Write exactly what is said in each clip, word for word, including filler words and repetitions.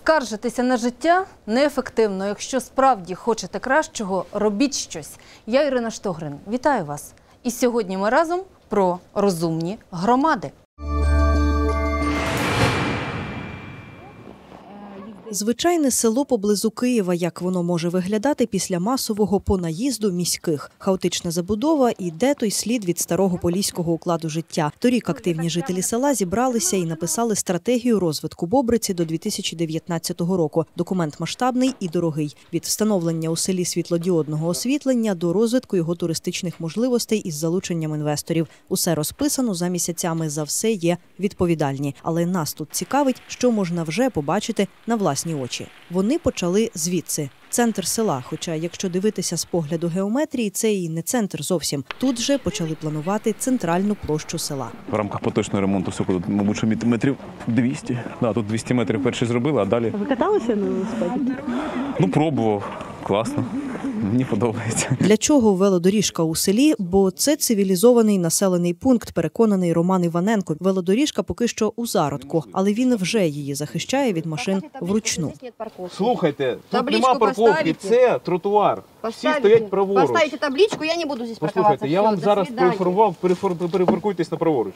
Скаржитися на життя неефективно. Якщо справді хочете кращого, робіть щось. Я Ірина Штогрин. Вітаю вас. І сьогодні ми разом про розумні громади. Звичайне село поблизу Києва, як воно може виглядати після масового понаїзду міських. Хаотична забудова і де той слід від старого поліського укладу життя. Торік активні жителі села зібралися і написали стратегію розвитку Бобриці до дві тисячі дев'ятнадцятого року. Документ масштабний і дорогий. Від встановлення у селі світлодіодного освітлення до розвитку його туристичних можливостей із залученням інвесторів. Усе розписано за місяцями, за все є відповідальні. Але нас тут цікавить, що можна вже побачити на власні очі. Вони почали звідси. Центр села, хоча, якщо дивитися з погляду геометрії, це і не центр зовсім. Тут же почали планувати центральну площу села. В рамках поточного ремонту всього, мабуть, що метрів двісті. Да, тут двісті метрів перші зробили, а далі... Ви каталися на велосипеді? Ну, пробував. Класно. Мені подобається. Для чого велодоріжка у селі? Бо це цивілізований населений пункт, переконаний Роман Іваненко. Велодоріжка поки що у зародку, але він вже її захищає від машин вручну. Слухайте, тут нема парковки, це тротуар. Всі стоять праворуч. Поставите табличку, я не буду здесь парковаться. Послухайте, я вам зараз проінформував, перепаркуйтесь на праворуч.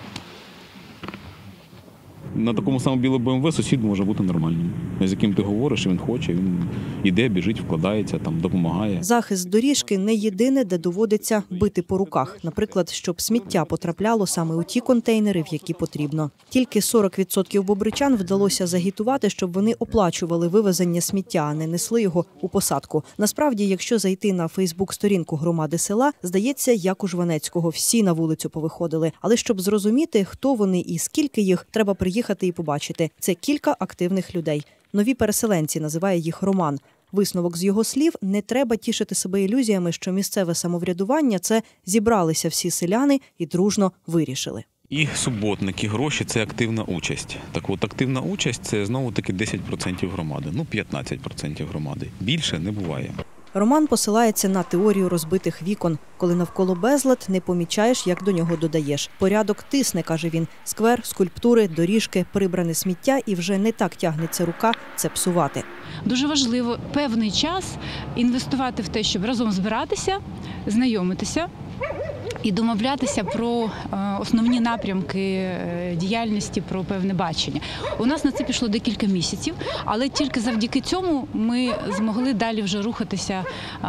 На такому самому білому Бе Ем Ве сусід може бути нормальним. З яким ти говориш, він хоче, він іде, біжить, вкладається, там, допомагає. Захист доріжки – не єдине, де доводиться бити по руках. Наприклад, щоб сміття потрапляло саме у ті контейнери, в які потрібно. Тільки сорок відсотків бобричан вдалося загітувати, щоб вони оплачували вивезення сміття, а не несли його у посадку. Насправді, якщо зайти на фейсбук-сторінку громади села, здається, як у Жванецького, всі на вулицю повиходили. Але щоб зрозуміти, хто вони і скільки їх, треба приїхати і побачити. Це кілька активних людей. Нові переселенці, називає їх Роман. Висновок з його слів – не треба тішити себе ілюзіями, що місцеве самоврядування – це зібралися всі селяни і дружно вирішили. І суботники, гроші – це активна участь. Так от, активна участь – це знову-таки десять відсотків громади, ну п'ятнадцять відсотків громади. Більше не буває. Роман посилається на теорію розбитих вікон. Коли навколо безлад, не помічаєш, як до нього додаєш. Порядок тисне, каже він. Сквер, скульптури, доріжки, прибране сміття і вже не так тягнеться рука це псувати. Дуже важливо певний час інвестувати в те, щоб разом збиратися, знайомитися і домовлятися про основні напрямки діяльності, про певне бачення. У нас на це пішло декілька місяців, але тільки завдяки цьому ми змогли далі вже рухатися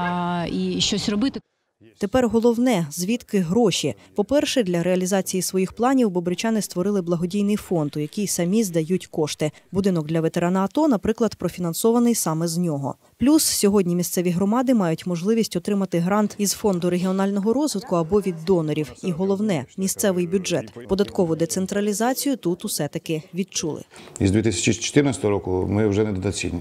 і щось робити. Тепер головне – звідки гроші. По-перше, для реалізації своїх планів бобричани створили благодійний фонд, у який самі здають кошти. Будинок для ветерана АТО, наприклад, профінансований саме з нього. Плюс сьогодні місцеві громади мають можливість отримати грант із фонду регіонального розвитку або від донорів. І головне – місцевий бюджет. Податкову децентралізацію тут усе-таки відчули. Із дві тисячі чотирнадцятого року ми вже не дотаційні.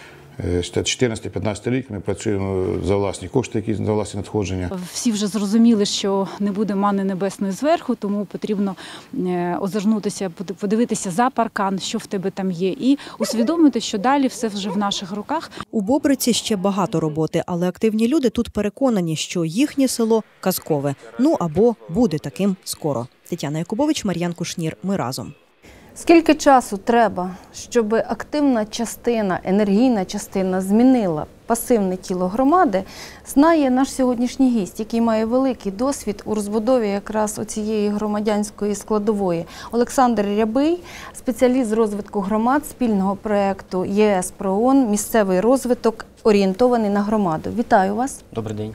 З чотирнадцятий-п'ятнадцятий рік ми працюємо за власні кошти, які за власні надходження. Всі вже зрозуміли, що не буде мани небесної зверху, тому потрібно озирнутися, подивитися за паркан, що в тебе там є, і усвідомити, що далі все вже в наших руках. У Бобриці ще багато роботи, але активні люди тут переконані, що їхнє село казкове. Ну або буде таким скоро. Тетяна Якубович, Мар'ян Кушнір. Ми разом. Скільки часу треба, щоб активна частина, енергійна частина змінила пасивне тіло громади, знає наш сьогоднішній гість, який має великий досвід у розбудові якраз оцієї громадянської складової. Олександр Рябий, спеціаліст з розвитку громад спільного проєкту ЄС ПРООН «Місцевий розвиток, орієнтований на громаду». Вітаю вас. Добрий день.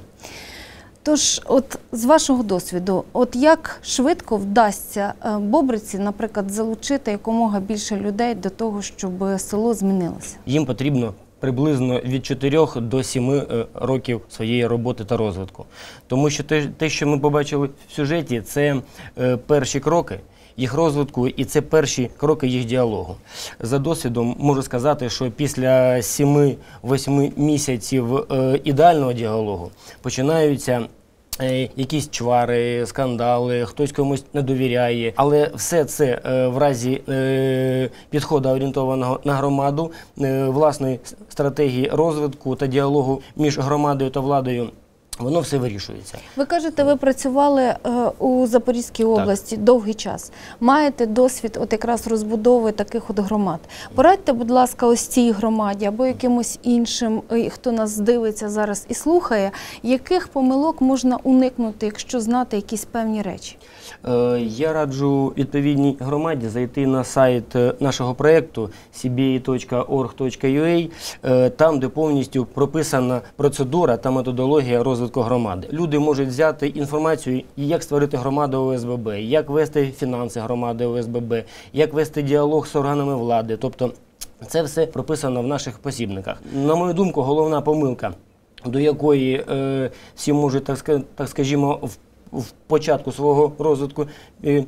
Тож, от з вашого досвіду, от як швидко вдасться Бобриці, наприклад, залучити якомога більше людей до того, щоб село змінилося? Їм потрібно приблизно від чотирьох до семи років своєї роботи та розвитку. Тому що те, те, що ми побачили в сюжеті, це перші кроки їх розвитку і це перші кроки їх діалогу. За досвідом можу сказати, що після семи-восьми місяців ідеального діалогу починаються якісь чвари, скандали, хтось комусь не довіряє. Але все це в разі підходу орієнтованого на громаду, власної стратегії розвитку та діалогу між громадою та владою воно все вирішується. Ви кажете, ви працювали е, у Запорізькій області так. довгий час. Маєте досвід от якраз розбудови таких от громад. Порадьте, будь ласка, ось цій громаді або якимось іншим, хто нас дивиться зараз і слухає, яких помилок можна уникнути, якщо знати якісь певні речі? Е, я раджу відповідній громаді зайти на сайт нашого проєкту сі бі ей точка орг точка ю ей, е, там, де повністю прописана процедура та методологія розвитку громади. Люди можуть взяти інформацію, як створити громаду о ес бе бе, як вести фінанси громади о ес бе бе, як вести діалог з органами влади. Тобто це все прописано в наших посібниках. На мою думку, головна помилка, до якої е, всі можуть, так, так скажімо, в, в початку свого розвитку е,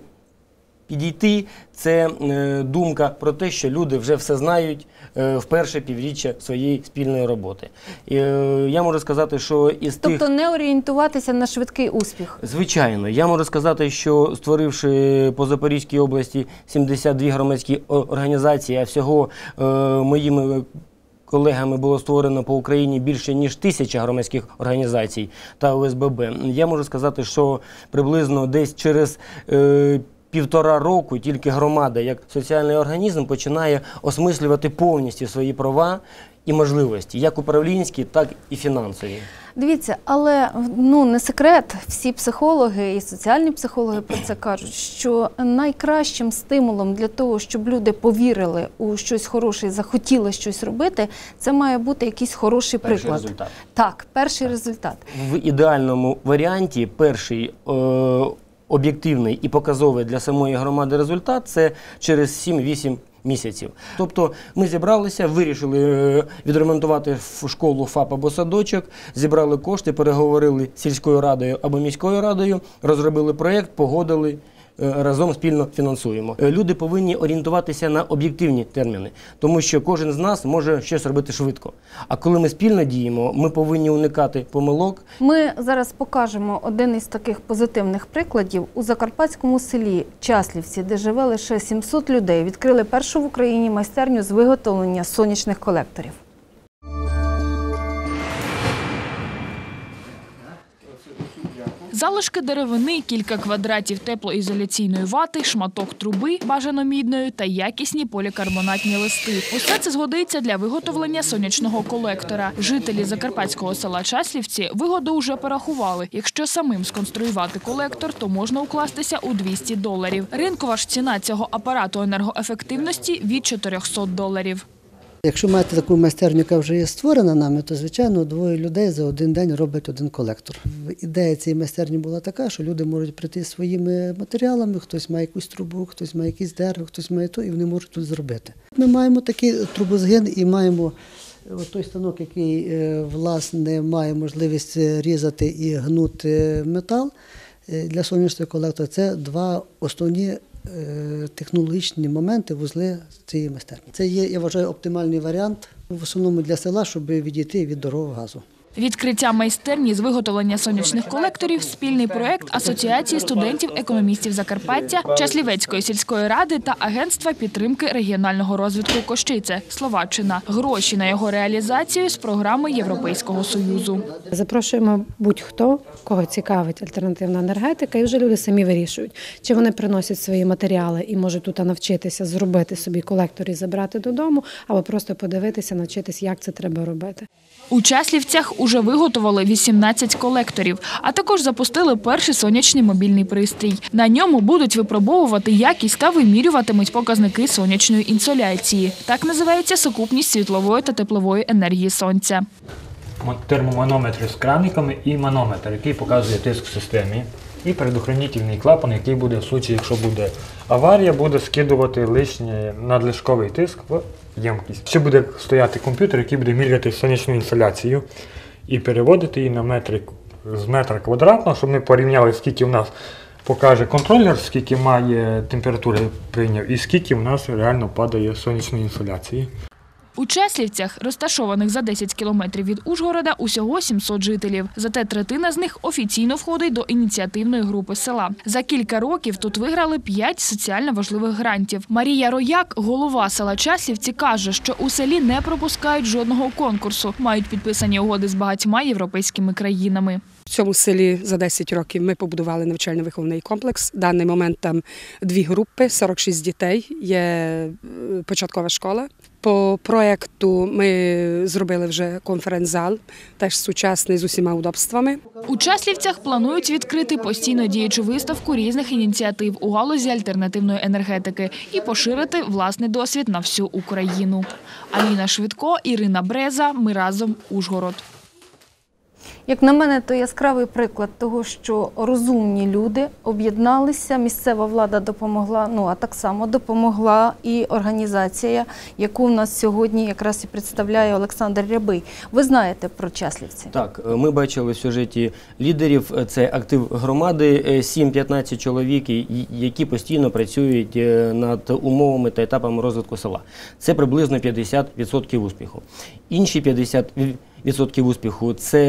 підійти, це е, думка про те, що люди вже все знають е, в перше півріччя своєї спільної роботи. І, е, я можу сказати, що із тобто тих... не орієнтуватися на швидкий успіх? Звичайно. Я можу сказати, що створивши по Запорізькій області сімдесят дві громадські організації, а всього е, моїми колегами було створено по Україні більше ніж тисяча громадських організацій та о ес бе бе, я можу сказати, що приблизно десь через е, півтора року тільки громада, як соціальний організм, починає осмислювати повністю свої права і можливості, як управлінські, так і фінансові. Дивіться, але ну, не секрет, всі психологи і соціальні психологи про це кажуть, що найкращим стимулом для того, щоб люди повірили у щось хороше і захотіли щось робити, це має бути якийсь хороший перший приклад. Результат. Так, перший так. результат. В ідеальному варіанті перший е об'єктивний і показовий для самої громади результат – це через сім-вісім місяців. Тобто ми зібралися, вирішили відремонтувати школу, ФАП або садочок, зібрали кошти, переговорили з сільською радою або міською радою, розробили проєкт, погодили, разом спільно фінансуємо. Люди повинні орієнтуватися на об'єктивні терміни, тому що кожен з нас може щось робити швидко. А коли ми спільно діємо, ми повинні уникати помилок. Ми зараз покажемо один із таких позитивних прикладів. У закарпатському селі Часлівці, де живе лише сімсот людей, відкрили першу в Україні майстерню з виготовлення сонячних колекторів. Залишки деревини, кілька квадратів теплоізоляційної вати, шматок труби, бажано мідної, та якісні полікарбонатні листи. Усе це згодиться для виготовлення сонячного колектора. Жителі закарпатського села Часлівці вигоду вже порахували. Якщо самим сконструювати колектор, то можна укластися у двісті доларів. Ринкова ж ціна цього апарату енергоефективності – від чотирьохсот доларів. Якщо маєте таку майстерню, яка вже є створена нами, то, звичайно, двоє людей за один день роблять один колектор. Ідея цієї майстерні була така, що люди можуть прийти зі своїми матеріалами, хтось має якусь трубу, хтось має якісь дерево, хтось має то, і вони можуть тут зробити. Ми маємо такий трубозгин і маємо той станок, який, власне, має можливість різати і гнути метал для сонячного колектора. Це два основні технологічні моменти, вузли цієї майстерні. Це є, я вважаю, оптимальний варіант в основному для села, щоб відійти від дорогого газу. Відкриття майстерні з виготовлення сонячних колекторів – спільний проєкт Асоціації студентів-економістів Закарпаття, Часлівецької сільської ради та Агентства підтримки регіонального розвитку Кощице, Словаччина. Гроші на його реалізацію з програми Європейського Союзу. Запрошуємо будь-хто, кого цікавить альтернативна енергетика, і вже люди самі вирішують, чи вони приносять свої матеріали і можуть тут навчитися зробити собі колектор і забрати додому, або просто подивитися, навчитися, як це треба робити. У Часлівцях уже виготовили вісімнадцять колекторів, а також запустили перший сонячний мобільний пристрій. На ньому будуть випробовувати якість та вимірюватимуть показники сонячної інсоляції. Так називається сукупність світлової та теплової енергії сонця. Термоманометр з краниками і манометр, який показує тиск в системі. І предохранительний клапан, який буде в случаї, якщо буде аварія, буде скидувати лишній надлишковий тиск в ємкість. Ще буде стояти комп'ютер, який буде міряти сонячну інсоляцію і переводити її на метри з метра квадратного, щоб ми порівняли, скільки в нас покаже контролер, скільки має температури прийняв і скільки в нас реально падає сонячної інсоляції. У Часлівцях, розташованих за десять кілометрів від Ужгорода, усього сімсот жителів. Зате третина з них офіційно входить до ініціативної групи села. За кілька років тут виграли п'ять соціально важливих грантів. Марія Рояк, голова села Часлівці, каже, що у селі не пропускають жодного конкурсу, мають підписані угоди з багатьма європейськими країнами. В цьому селі за десять років ми побудували навчально-виховний комплекс. В даний момент там дві групи, сорок шість дітей, є початкова школа. По проєкту ми зробили вже конференц-зал, теж сучасний з усіма удобствами. У Часлівцях планують відкрити постійно діючу виставку різних ініціатив у галузі альтернативної енергетики і поширити власний досвід на всю Україну. Аліна Швидко, Ірина Бреза. Ми разом. Ужгород. Як на мене, то яскравий приклад того, що розумні люди об'єдналися, місцева влада допомогла, ну а так само допомогла і організація, яку в нас сьогодні якраз і представляє Олександр Рябий. Ви знаєте про Часлівці? Так, ми бачили в сюжеті лідерів, це актив громади, сім-п'ятнадцять чоловік, які постійно працюють над умовами та етапами розвитку села. Це приблизно п'ятдесят відсотків успіху. Інші п'ятдесят відсотків успіху – це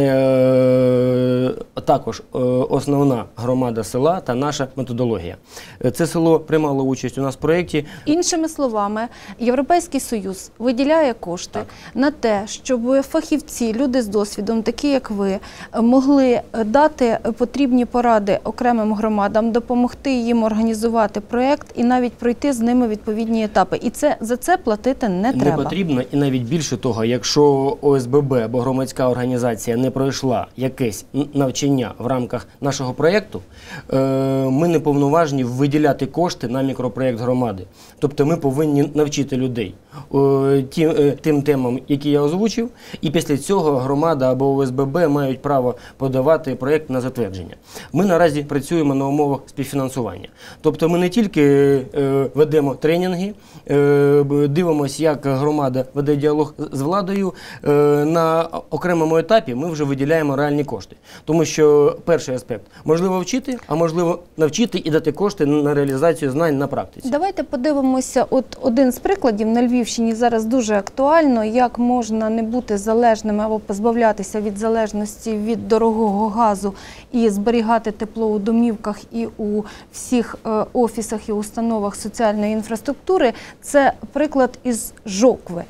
е, також е, основна громада села та наша методологія. Це село приймало участь у нас в проєкті. Іншими словами, Європейський Союз виділяє кошти так. на те, щоб фахівці, люди з досвідом, такі як ви, могли дати потрібні поради окремим громадам, допомогти їм організувати проєкт і навіть пройти з ними відповідні етапи. І це, за це платити не треба. Не потрібно, і навіть більше того, якщо О С Б Б або громадська організація не пройшла якесь навчання в рамках нашого проєкту, ми не повноважні виділяти кошти на мікропроєкт громади. Тобто ми повинні навчити людей тим, тим темам, які я озвучив, і після цього громада або О С Б Б мають право подавати проєкт на затвердження. Ми наразі працюємо на умовах співфінансування. Тобто ми не тільки ведемо тренінги, дивимося, як громада веде діалог з владою, на окремому етапі ми вже виділяємо реальні кошти. Тому що перший аспект – можливо вчити, а можливо навчити і дати кошти на реалізацію знань на практиці. Давайте подивимося, от один з прикладів на Львівщині зараз дуже актуально, як можна не бути залежними або позбавлятися від залежності від дорогого газу і зберігати тепло у домівках і у всіх офісах і установах соціальної інфраструктури. Це приклад із Жокви.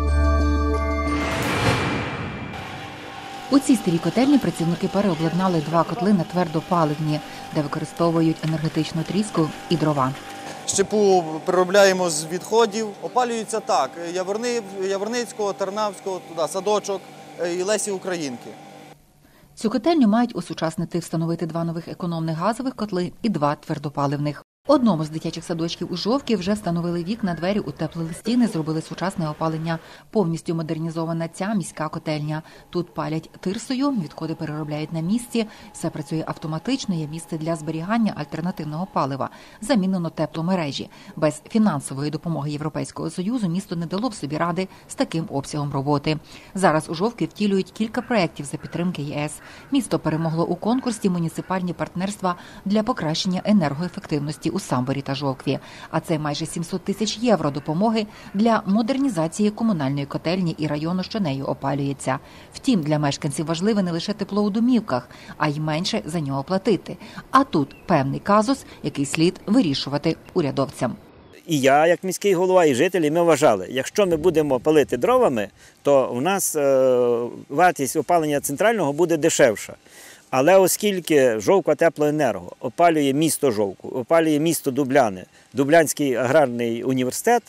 У цій старій котельні працівники переобладнали два котли на твердопаливні, де використовують енергетичну тріску і дрова. Щепу переробляємо з відходів. Опалюється так: Яворницького, Тарнавського, туди, Садочок і Лесі Українки. Цю котельню мають осучаснити, встановити два нових економних газових котли і два твердопаливних. Одному з дитячих садочків у Жовкві вже встановили вікна, двері, утеплили стіни, зробили сучасне опалення. Повністю модернізована ця міська котельня. Тут палять тирсою, відходи переробляють на місці, все працює автоматично, є місце для зберігання альтернативного палива. Замінено тепломережі. Без фінансової допомоги Європейського Союзу місто не дало б собі ради з таким обсягом роботи. Зараз у Жовкві втілюють кілька проєктів за підтримки Є С. Місто перемогло у конкурсі муніципальні партнерства для покращення енергоефективності у Самборі та Жовкві. А це майже сімсот тисяч євро допомоги для модернізації комунальної котельні і району, що нею опалюється. Втім, для мешканців важливе не лише тепло у домівках, а й менше за нього платити. А тут певний казус, який слід вирішувати урядовцям. І я, як міський голова, і жителі, ми вважали, якщо ми будемо палити дровами, то у нас е, вартість опалення центрального буде дешевша. Але оскільки Жовква Теплоенерго опалює місто Жовку, опалює місто Дубляни, Дублянський аграрний університет,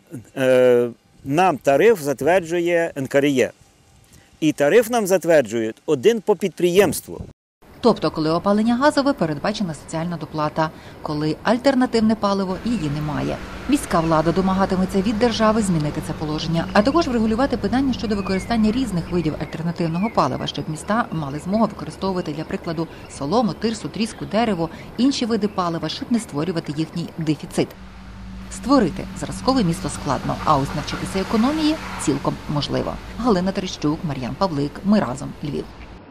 е, нам тариф затверджує Ен Ка Р Є. І тариф нам затверджують один по підприємству. Тобто, коли опалення газове, передбачена соціальна доплата. Коли альтернативне паливо, її немає. Міська влада домагатиметься від держави змінити це положення, а також врегулювати питання щодо використання різних видів альтернативного палива, щоб міста мали змогу використовувати, для прикладу, солому, тирсу, тріску, дерево, інші види палива, щоб не створювати їхній дефіцит. Створити зразкове місто складно, а ось навчитися економії цілком можливо. Галина Терещук, Мар'ян Павлик. Ми разом. Львів.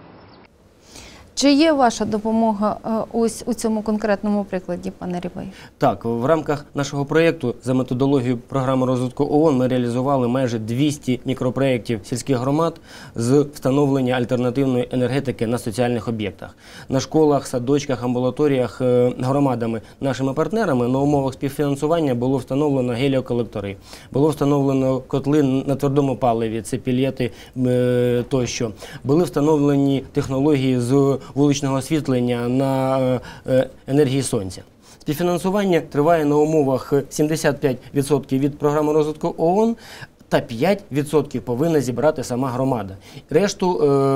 Чи є ваша допомога ось у цьому конкретному прикладі, пане Рябий? Так, в рамках нашого проєкту за методологією програми розвитку О О Н ми реалізували майже двісті мікропроєктів сільських громад з встановлення альтернативної енергетики на соціальних об'єктах. На школах, садочках, амбулаторіях громадами, нашими партнерами на умовах співфінансування було встановлено геліоколектори, було встановлено котли на твердому паливі, це пілети тощо. Були встановлені технології з вуличного освітлення на е, енергії сонця. Співфінансування триває на умовах сімдесят п'ять відсотків від програми розвитку ООН, та п'ять відсотків повинна зібрати сама громада. Решту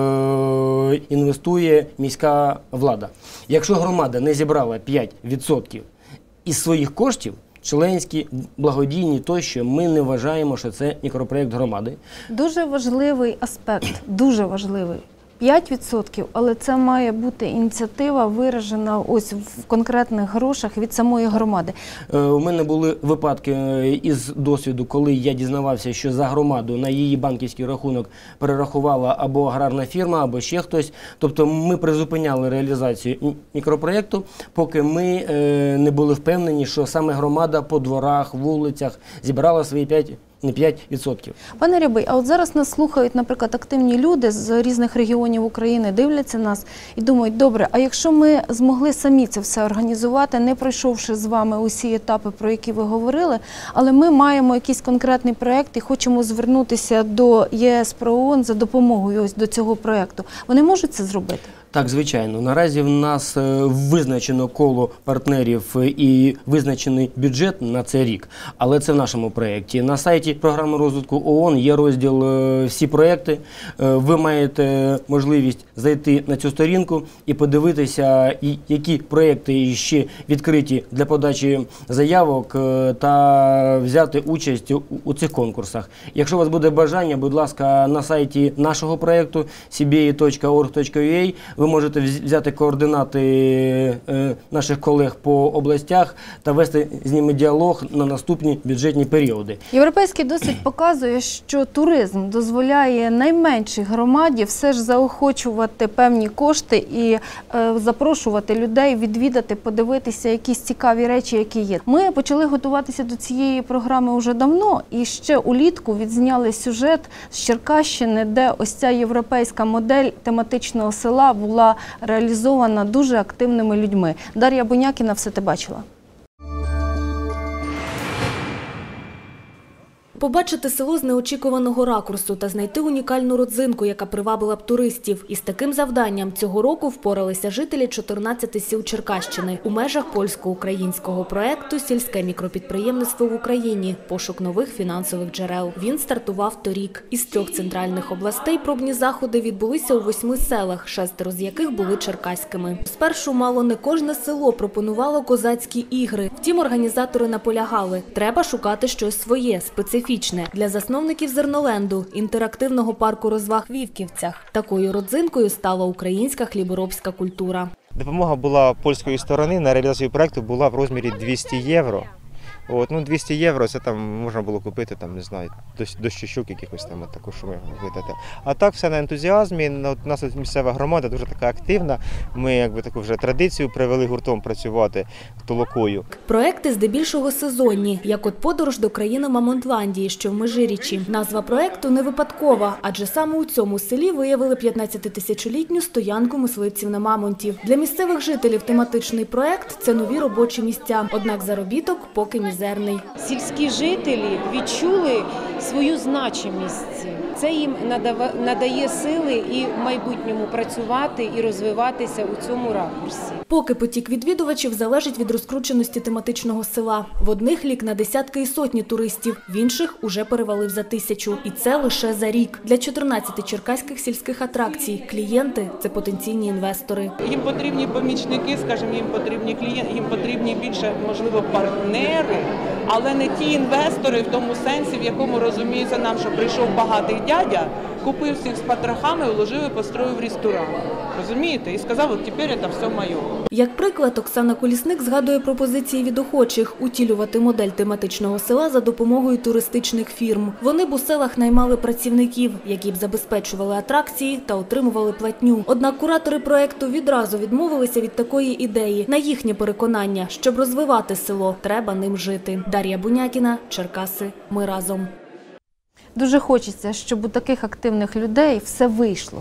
е- інвестує міська влада. Якщо громада не зібрала п'ять відсотків із своїх коштів, членські, благодійні тощо, ми не вважаємо, що це мікропроєкт громади. Дуже важливий аспект, дуже важливий. п'ять відсотків, але це має бути ініціатива виражена ось в конкретних грошах від самої громади. У мене були випадки із досвіду, коли я дізнавався, що за громаду на її банківський рахунок перерахувала або аграрна фірма, або ще хтось. Тобто ми призупиняли реалізацію мікропроєкту, поки ми не були впевнені, що саме громада по дворах, вулицях зібрала свої п'ять відсотків. Не п'ять відсотків. Пане Рябий, а от зараз нас слухають, наприклад, активні люди з різних регіонів України, дивляться нас і думають, добре, а якщо ми змогли самі це все організувати, не пройшовши з вами усі етапи, про які ви говорили, але ми маємо якийсь конкретний проєкт і хочемо звернутися до ЄС про ООН за допомогою ось до цього проєкту, вони можуть це зробити? Так, звичайно. Наразі в нас визначено коло партнерів і визначений бюджет на цей рік, але це в нашому проєкті. На сайті програми розвитку ООН є розділ «Всі проєкти». Ви маєте можливість зайти на цю сторінку і подивитися, які проєкти ще відкриті для подачі заявок та взяти участь у цих конкурсах. Якщо у вас буде бажання, будь ласка, на сайті нашого проєкту сі бі ей точка орг точка ю ей ви можете взяти координати наших колег по областях та вести з ними діалог на наступні бюджетні періоди. Європейський досвід показує, що туризм дозволяє найменшій громаді все ж заохочувати певні кошти і е, запрошувати людей відвідати, подивитися якісь цікаві речі, які є. Ми почали готуватися до цієї програми вже давно і ще улітку відзняли сюжет з Черкащини, де ось ця європейська модель тематичного села була реалізована дуже активними людьми. Дар'я Бунякіна все те бачила. Побачити село з неочікуваного ракурсу та знайти унікальну родзинку, яка привабила б туристів. Із таким завданням цього року впоралися жителі чотирнадцяти сіл Черкащини у межах польсько-українського проєкту «Сільське мікропідприємництво в Україні. Пошук нових фінансових джерел». Він стартував торік. Із трьох центральних областей пробні заходи відбулися у восьми селах, шестеро з яких були черкаськими. Спершу мало не кожне село пропонувало козацькі ігри. Втім, організатори наполягали – треба шукати щось своє, специфічне. Для засновників Зерноленду – інтерактивного парку розваг в Вівківцях. Такою родзинкою стала українська хліборобська культура. Допомога була польської сторони на реалізацію проєкту була в розмірі двісті євро. От, ну, двісті євро це там можна було купити, там, не знаю, дощечок якихось там, от таку, що ми видати. А так все на ентузіазмі, у нас місцева громада дуже така активна, ми якби таку вже традицію привели гуртом працювати толокою. Проекти здебільшого сезонні, як от подорож до країни Мамонтландії, що в Межирічі. Назва проекту не випадкова, адже саме у цьому селі виявили п'ятнадцятитисячолітню стоянку мисливців на мамонтів. Для місцевих жителів тематичний проект – це нові робочі місця, однак заробіток поки мізерний. Сільські жителі відчули свою значимість. Це їм надає сили і в майбутньому працювати і розвиватися у цьому ракурсі. Поки потік відвідувачів залежить від розкрученості тематичного села. В одних лік на десятки і сотні туристів, в інших уже перевалив за тисячу. І це лише за рік. Для чотирнадцяти черкаських сільських атракцій клієнти – це потенційні інвестори. Їм потрібні помічники, скажімо, їм потрібні клієнти, їм потрібні більше, можливо, партнери, але не ті інвестори в тому сенсі, в якому розуміється нам, що прийшов багатий дядя, купив всіх з потрохами, уложив і построїв ресторан. Розумієте? І сказав, от тепер це все моє. Як приклад, Оксана Колісник згадує пропозиції від охочих утілювати модель тематичного села за допомогою туристичних фірм. Вони б у селах наймали працівників, які б забезпечували атракції та отримували платню. Однак куратори проєкту відразу відмовилися від такої ідеї. На їхнє переконання, щоб розвивати село, треба ним жити. Дар'я Бунякіна, Черкаси. Ми разом. Дуже хочеться, щоб у таких активних людей все вийшло.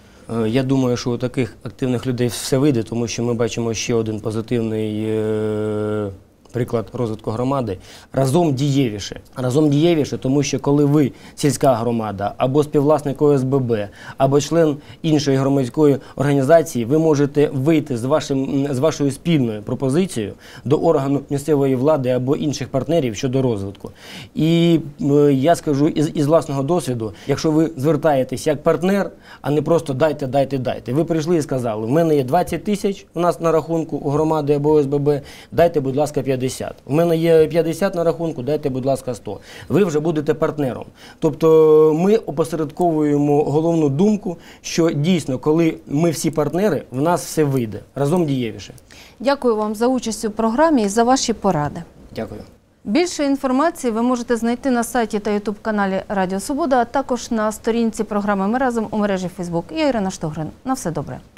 Я думаю, що у таких активних людей все вийде, тому що ми бачимо ще один позитивний приклад розвитку громади, разом дієвіше. Разом дієвіше, тому що коли ви, сільська громада, або співвласник О С Б Б, або член іншої громадської організації, ви можете вийти з, вашим, з вашою спільною пропозицією до органу місцевої влади або інших партнерів щодо розвитку. І е, я скажу із, із власного досвіду, якщо ви звертаєтесь як партнер, а не просто дайте, дайте, дайте. Ви прийшли і сказали, в мене є двадцять тисяч у нас на рахунку у громади або О С Б Б, дайте, будь ласка, п'ятдесят. У мене є п'ятдесят на рахунку, дайте, будь ласка, сто. Ви вже будете партнером. Тобто ми опосередковуємо головну думку, що дійсно, коли ми всі партнери, в нас все вийде. Разом дієвіше. Дякую вам за участь у програмі і за ваші поради. Дякую. Більше інформації ви можете знайти на сайті та ютуб-каналі Радіо Свобода, а також на сторінці програми «Ми разом» у мережі Фейсбук. Я Ірина Штогрин. На все добре.